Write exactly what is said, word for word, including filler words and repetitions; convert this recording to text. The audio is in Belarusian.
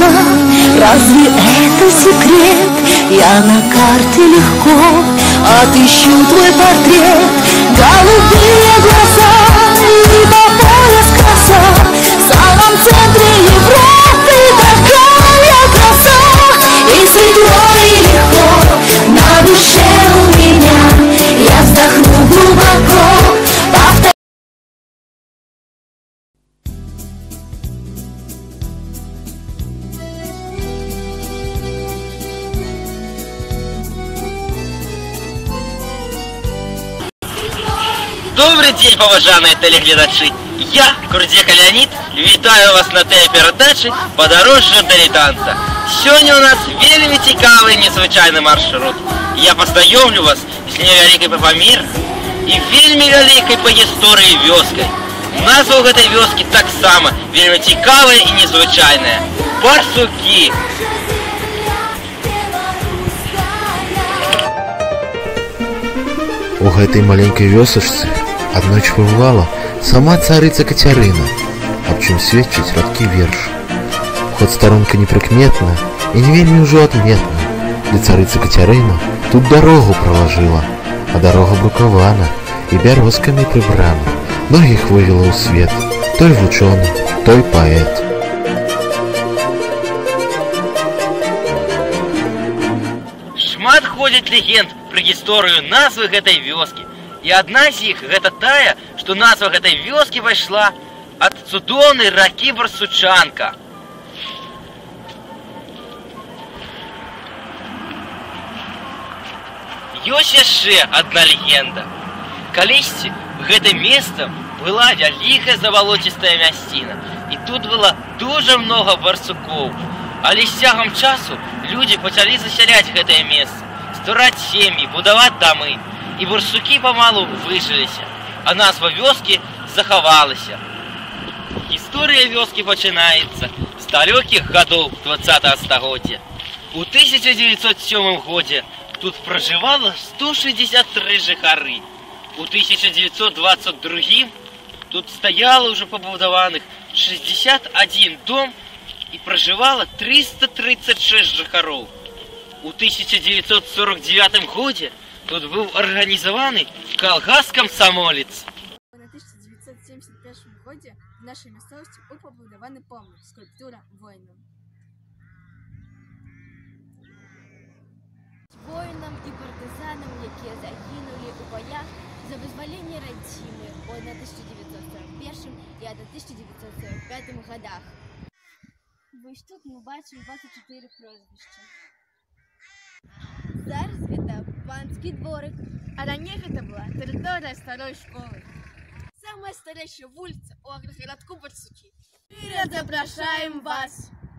одна. Разве это секрет? Я на карте легко отыщу твой портрет. Голубые глаза и по пояс краса, в самом центре Европы такая краса. И светло, и легко на душе у меня, я вздохну глубоко. Повтор... Добрый день, поважаные телеглядачи! Я, Курдзека Леонид, вітаю вас на телепередачі «Подорожжя дилетанта». Сьогодні у нас вельми цікавий незвичайний маршрут. Я познайомлю вас з невеликой по паміру і вельми великой по історії вёскай. Назва у гэтай вёскі так само вельми цікавая і незвычайная – Барсукі. У гэтай маленькай вёсачцы аднойчы пабывала сама царыца Кацярына, аб чым сведчыць радкі верш. Хоць старонка непрыкметна і не вельмі ўжо адметна, для царыцы Кацярына тут дарогу пралажыла, а дарога брукавана і бярозкамі прыбрана. Многіх вывела ў свет, той вучоны, той паэт. Шмат ходзіць легенд пра гісторыю назвы гэтай вёскі. І адна з іх гэта тая, што назва гэтай вёскі пайшла ад цудоўнай ракі Барсучанка. Ёсць яшчэ адна легенда. Калісьці гэтым месцам была вялікая забалоцістая мясціна, і тут было дуже многа барсукоў. Але з цягам часу людзі пачалі засяляць гэтае месца, ствараць сем'і, будаваць дамы, і барсукі памалу выжыліся, а назва вёскі захавалася. Гісторыя вёскі пачынаецца з далёкіх гадоў дваццатага стагоддзя. У тысяча дзевяцьсот сёмым годзе тут пражывала сто шэсцьдзесят тры жыхары. У тысяча дзевяцьсот дваццаць другім тут стаяла ўжо пабудаваных шэсцьдзесят адзін дом і пражывала трыста трыццаць шэсць жыхароў. У тысяча дзевяцьсот сорок девятым годзе тут быў арганізаваны калгас-камсамолец. На тысяча девятьсот семьдесят первом году в нашей местности был побудованы помник скульптура воинам. Воинам и партизанам, якія загинули у боях за вызволение Радзімы ў тысяча девятьсот сорок первом и тысяча девятьсот сорок пятом годах. Вось тут мы бачим двадцать четыре прозвища. Зараз гэта панскі дворык, А ранее это была территория старой школы. Самая старейшая улица у агрогородку Барсуки. Мы запрашаем вас!